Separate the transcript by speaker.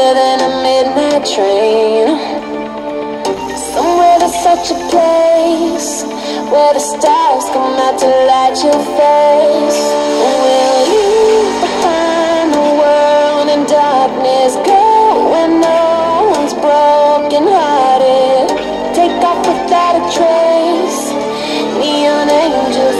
Speaker 1: faster than a midnight train. Somewhere there's such a place where the stars come out to light your face. And we'll leave behind the world in darkness, go where no one's broken hearted. Take off without a trace, neon angels